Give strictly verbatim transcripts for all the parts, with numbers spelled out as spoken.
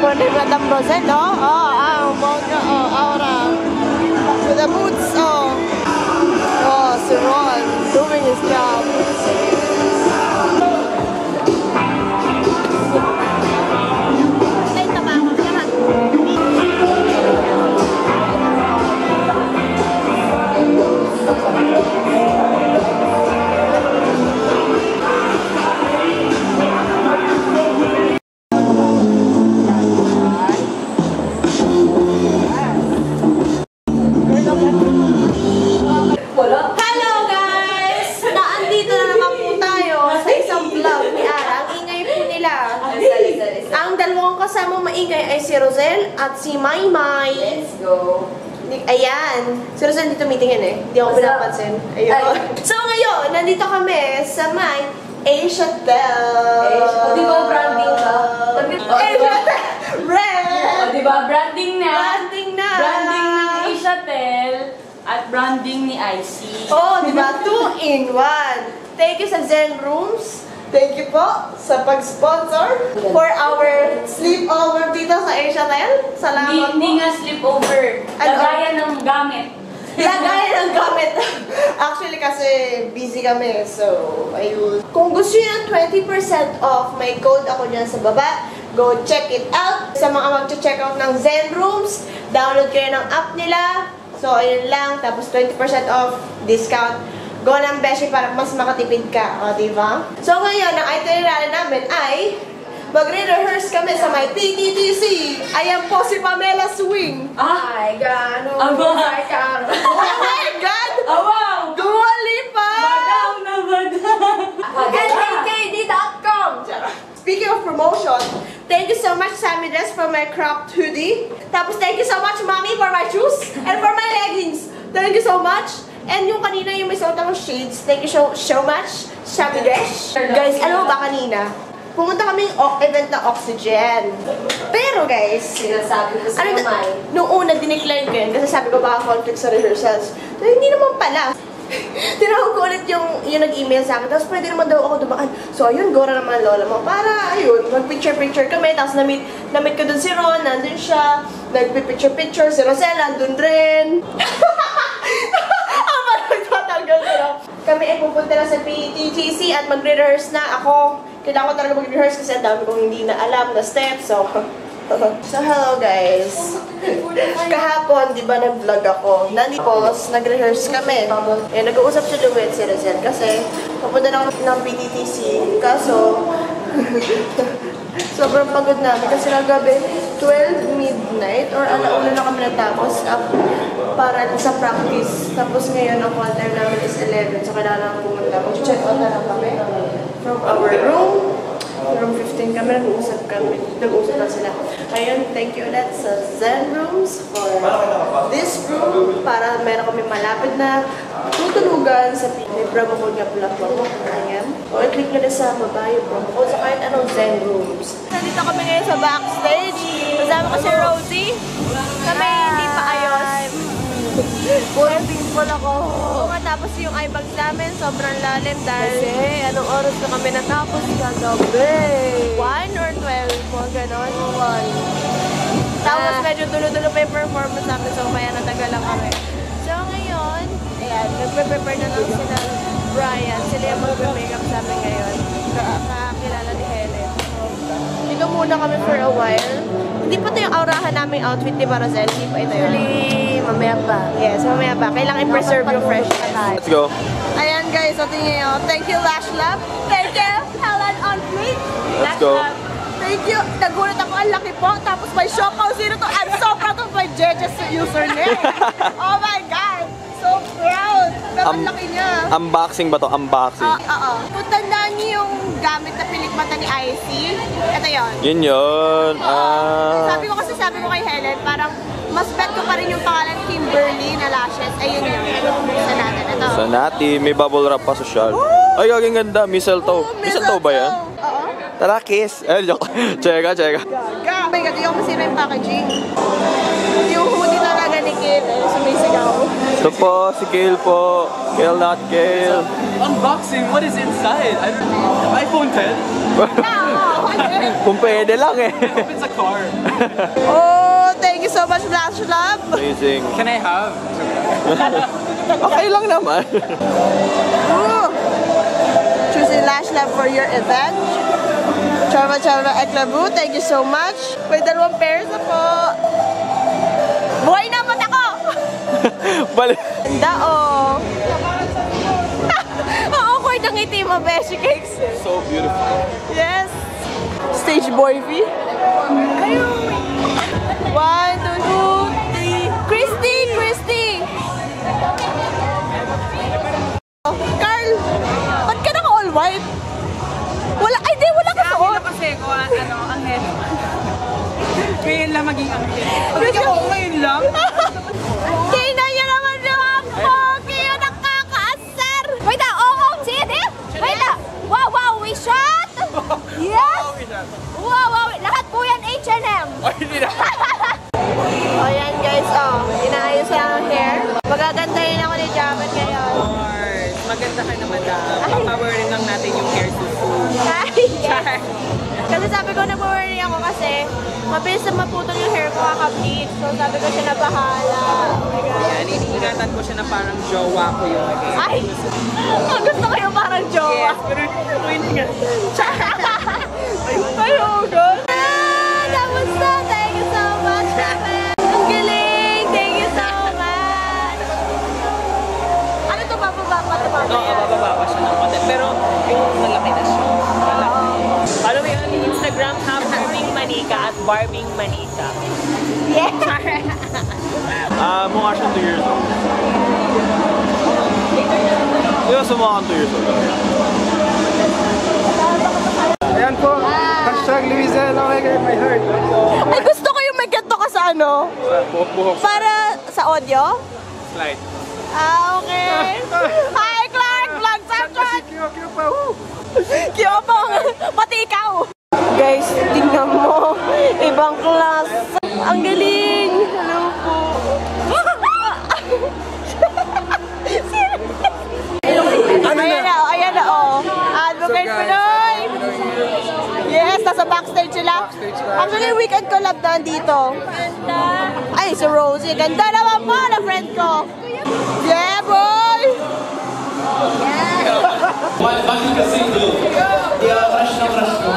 Pero ni Madam Rosel, no? Oh, ang bongga, oh, aura. With the boots, oh. Oh, si Ron, doing his job. Kasama maingay ay si Rosel at si Maymay. Let's go. Ayan. Si Rosel dito meetingin eh. Hindi ako pinapansin. Ayun. So ngayon, nandito kami sa may Asia Tel. O diba branding ka? Asia Tel. Red. O diba branding na? Branding na. Branding ng Asia Tel at branding ni I C. Oh, diba? Two in one. Thank you sa Zen Rooms. Thank you po sa pag-sponsor for our sleepover dito sa Asia Tel. Salamat Hindi, po. hindi nga sleepover. Lagayan ng gamit. Lagayan ng gamit. Actually kasi busy kami. So, ayun. Kung gusto nyo ng twenty percent off, may code ako dyan sa baba. Go check it out. Sa mga mag-check out ng Zen Rooms, download kayo ng app nila. So, ayun lang. Tapos twenty percent off discount. Go ng beshi para mas makatipid ka. O, diba? So, ngayon, ang itinerary namin ay magre-rehearse kami sa may P T T C. Ayan po si Pamela Swing. Ah? Ay, gano'n. Aba. Oh my God! Oh, wow! Dua Lipa! Madaw na madaw! N A K D dot com. Speaking of promotion, thank you so much, Sammy Dress, for my cropped hoodie. Tapos, thank you so much, Mommy, for my shoes and for my leggings. Thank you so much. And yung kanina yung may suot ng shades, thank you so, so much, Sammy Dress. Guys, ano ba kanina? Pumunta kaming event na Oxygen. Pero guys, Sinasabi ko sa ano, kamay. nung una dinecline ko yun kasi sabi ko baka conflict sa rehearsals. So, hindi naman pala. Tinawag ko ulit yung, yung nag-email sa akin. Tapos pwede naman daw ako dumaan. So ayun, gora naman lola mo. Para ayun, mag-picture-picture kami. Tapos na-meet, na-meet ko dun si Ron, nandun siya. Nag-picture-picture. Si Rosel, nandun rin. Ama, nagtatanggal ko lang. Kami ay pupunta na sa P T T C at magre-rehearse na ako. Kailangan ko talaga mag-rehearse kasi ang dami kong hindi na alam na steps. So, so hello guys. Kahapon, di ba nag-vlog ako? Nandipos, nag-rehearse kami. Eh, nag-uusap si Luwet si Rosel kasi papunta na ako ng P T T C. Kaso, sobrang pagod namin kasi nagabi twelve midnight or alauna na kami natapos uh, para sa practice. Tapos ngayon, ang call time namin is eleven. So, kailangan pumunta. Mag-check out na lang kami from our room. Room fifteen kami, nag-uusap kami. Nag-uusap na sila. Ayun, thank you ulit sa Zen Rooms for this room para meron kami malapit na tutulugan sa may promo code nga pala po. Ayan. O, i-click nyo na sa baba yung promo code sa kahit anong Zen Rooms. Nandito kami ngayon sa backstage. Kasama ko si Rosie. Kami hindi pa ayos. Buhay people ako. Oo nga, tapos yung eye bags namin sobrang lalim dahil kasi anong oras na kami natapos kagabi? one or twelve? Mga ganon? one. Tapos ah. medyo dulo-dulo pa yung performance namin so kaya natagal lang kami. So ngayon, ayan, nagpe-prepare na lang sila Brian. Sila yung mag-makeup sa amin ngayon. Kakakilala ni Helen. So, dito muna kami for a while. Hindi pa ito yung aurahan naming outfit, di ba, Rosel? Hindi pa ito yun. Actually, mamaya pa. Yes, mamaya pa. Kailangan i-preserve yung freshness. Let's go. Ayan guys, so tingin nyo. Thank you, Lash Lab. Thank you, Helen on Fleet. Let's go. Thank you. Nagulat ako, ang laki po. Tapos may Shopao Zero to. I'm so proud of my Jeje's username. Oh my God. So proud. Pero ang laki niya. Unboxing ba to? Unboxing. Oo. Uh, uh, Kung tandaan niyo yung gamit na pilikmata ni I C, ito yun. Yun yun. Ah. Sabi ko kasi sabi ko kay Helen, parang mas bet ko pa rin yung pangalan Kimberly na lashes. Ayun yun. Sa natin. Ito. Sa nati, may bubble wrap pa social. Ay, gaging ganda. Mistletoe. Oh, Mistletoe ba yan? Oo. Tara, kiss. Ay, joke. Cheka, cheka. Gaga. Oh my God, yung masira yung packaging. Yung hoodie talaga ni Kate, eh, sumisigaw. Ito po, si Kale po. Kale not Kale. Unboxing, what is inside? I don't know. iPhone ten? Yeah, oh, Kung pwede lang eh. It's a car. Oh, thank you so much, Flash Lab. Amazing. Can I have? Okay lang naman. Ooh. Choosing Lash Lab for your event. Charva Charva Eklabu, thank you so much. May dalawang pairs na po. Buhay na mata ko! Balik. Ganda oh. Ang awkward ang ngiti mo, Beshi Cakes. So beautiful. Yes. Stage boy V. Ayun. One, two, three. Christy! Christy! Oh, Carl! Ba't ka naka all white? Wala, ay di, wala ka Akin suot. na kasi ko, ano, anghel. Ngayon lang maging anghel. Wait, Ako, ngayon lang. Tingnan niyo naman yung ang pogi yun, nakakaasar! Wait na, oh, oh, see it? Wait na! Wow, wow, we shot! Yes! Wow, wow, lahat po yan H and M! Ay, hindi na. O yan guys, oh, inaayos lang ang hair. Magagandahin ako ni Jamet ngayon. Mars, maganda ka naman daw. Papawarin lang natin yung hair suit. Ay, yes. Kasi sabi ko nag-worry ako kasi mabilis na maputol yung hair ko kaka-bleach. So sabi ko siya na bahala. Oh my God. Yan, iniingatan ko siya na parang jowa ko yun. Ay! Ang gusto ko yung parang jowa. Yes, pero hindi nga. Ay, oh God. Ah, that was so, thank you so much, Jamet. Ang galing, thank you so much. Ano to, bababa pa ito Oo, mamaya? bababa pa siya ng konti. Pero yung malaki na siya. Malaki. Follow me on Instagram, Barbing Manika at Barbing Manika. Yeah. Ah, mukha siyang two years old. Di ba sumukha kang two years old? Ayan po. Hashtag Luisa, okay kayo, my heart. Ay, gusto ko yung may ganito ka sa ano? Buhok-buhok. Para sa audio? Slide. Ah, okay. Hi, Clark! Vlog session! Kyo-kyo pa, woo! Kiyopong! Pati ikaw! Guys, tingnan mo. Ibang class. Ang galing! Hello po. Ayan na, ayan na, oh. Advocate Pinoy! Yes, nasa backstage sila. Actually, weekend collab na dito. Ay, si Rosie. Ganda naman po na friend ko. Yeah, boy! Bakit kasi ito? Yeah, crush na crush ko.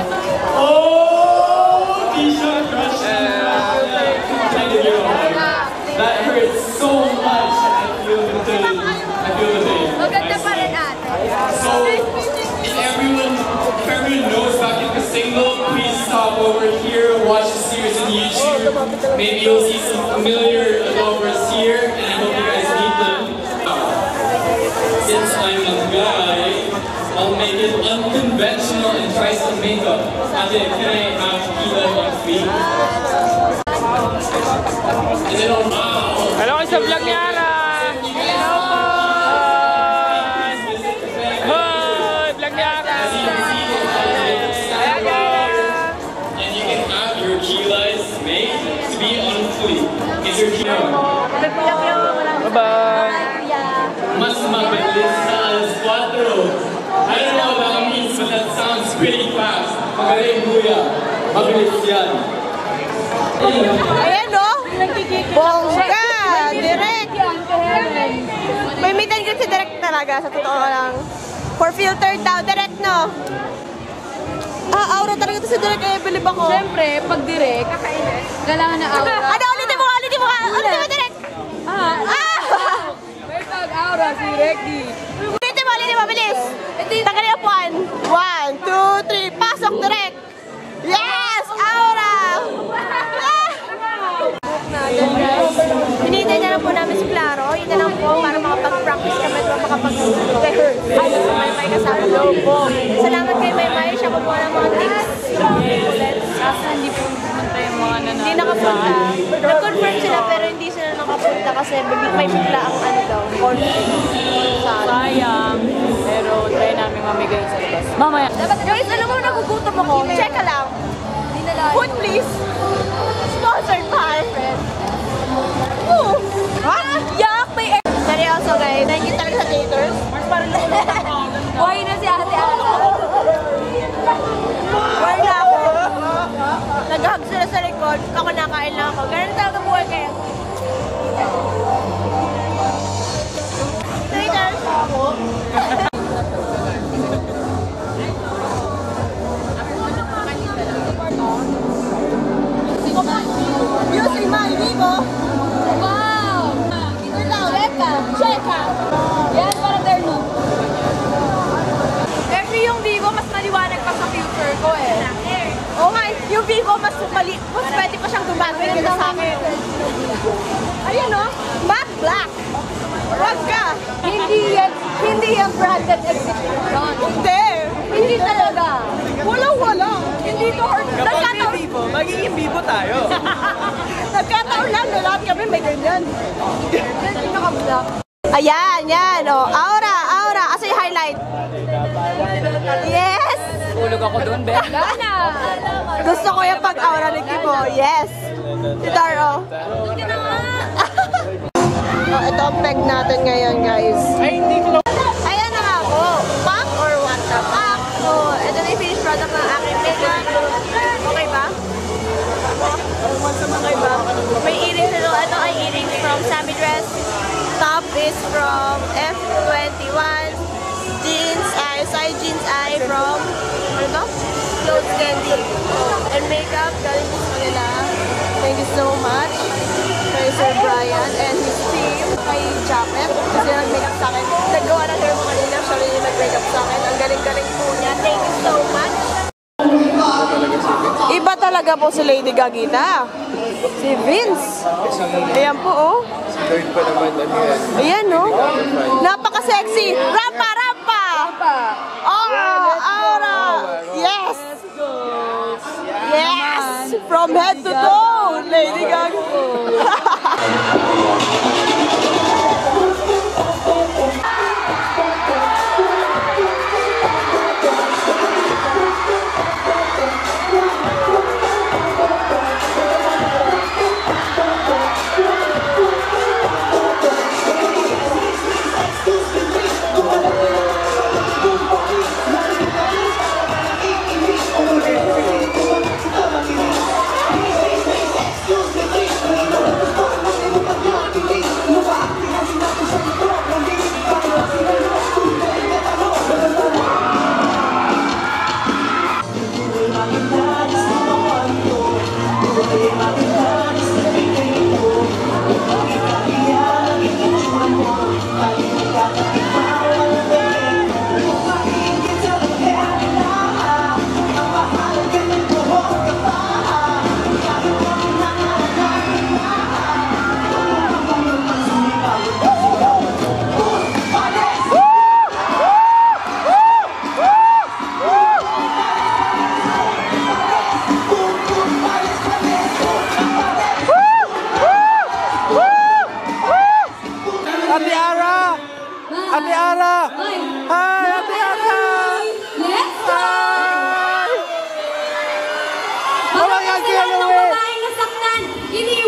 Oh! Tisha, crush na. Thank you. That hurts so much. I feel the pain. I feel the pain. Maganda pa rin ate. So, if everyone, if everyone knows Bakit Casino, please stop over here, watch the series on YouTube. Maybe you'll see some familiar lovers here, and I hope you guys meet them. Since I'm a guy, I'll make it unconventional and try some makeup. Ate, can I have Kila on feet? And then, oh, wow! Hello kayo sa vlog ni Ara! Hello po! Hoy! Vlog ni Ara! And you can have your Kila's made to be on fleek. Is your Kila? Bye-bye! Mas mabilis na alas cuatro. I don't know what that means, but that sounds pretty fast. Magaling kuya. Mabilis yan. Ayan, no? Bongga! Direct! May meet and greet si Direct talaga, sa totoo lang. For filtered daw, Direct, no? Ah, aura talaga ito si Direct, eh, bilib ako. Siyempre, pag direct, kailangan na aura. Ano, ulitin mo, ulitin mo, ulitin mo, Direct! Ah, Ah! may pag aura si Rekdy. Ulitin mo, ulitin mo, bilis! Tagalin ang puan. One, two, three, pasok, Direct! Yes! Aura! Ah! Hinihintay na lang po namin si Claro. Yun na lang po para makapag-practice kami at makapag-rehearse. Ay, si Maymay kasama loob po. Salamat kay Maymay. Siya po po ng mga tips. Kaso hindi po pumunta yung mga nanalo. Hindi nakapunta. Nag-confirm sila pero hindi sila nakapunta kasi may bigla ang ano daw. Conflict. Sayang. Pero try namin mamigay sa labas. Mamaya. Guys, alam mo, nagugutom ako. Check ka lang. Food please. Sponsored by friend. Ooh. Ah, yuck! May air. Seryoso guys, thank you talaga sa taters. Mars, parang nakulong ako. Buhay na si ate Ana. Wala na ako. pagod, ako nakain lang ako. Ganun talaga buhay kayo. Later! Yun si Mai, Vivo! Wow! Ito lang, Leka, Cheka. Yan, parang Derno. Pero yung Vivo, mas maliwanag pa sa future ko eh. Oo nga, yung Vivo mas mali, mas pwede pa siyang gumagawin kaysa sa akin. Ayan o, matte black. Wag ka. Hindi yan, hindi yan branded exhibition. Hindi. Hindi talaga. Walang wala. Hindi to hard. Nagkataon. Vivo, magiging Vivo tayo. Nagkataon lang na lahat kami may ganyan. Hindi naka-black. Ayan, yan o. Aura, aura. Asa yung highlight? Yes. Ulog ako doon, Ben. Gana. Gusto ko yung pag-aura ni Kibo. Yes. Si Taro. Oh, ito ang peg natin ngayon, guys. Ay, hindi ko lang. Ayan na nga po. Pack or what the pack? So, ito na yung finished product ng aking makeup. Okay ba? Okay ba? May earrings ito. Ito ay earrings from Sammy Dress. Top is from F twenty-one. Jeans ay, side jeans ay from, ano ba? Clothes Candy. And makeup, galing po sa kanila. Thank you so much. Kay Sir Brian and his team. Kay Japet. Kasi nag-makeup sa akin. Naggawa na hair mo kanina. Siya rin yung nag-makeup sa akin. Ang galing-galing po niya. Thank you so much. Iba talaga po si Lady Gagita. Si Vince. Ayan po, oh. Third pa naman ano yan. Ayan, oh. Napaka-sexy. Rampa, rampa! Aura, aura. Yes. Yes. From head to toe, Lady Gaga. Ate Ara! Ate Ara! Hi, Ate Ara! Let's go! Oh my God, Sa lahat ng Louie! babaeng nasaktan, hindi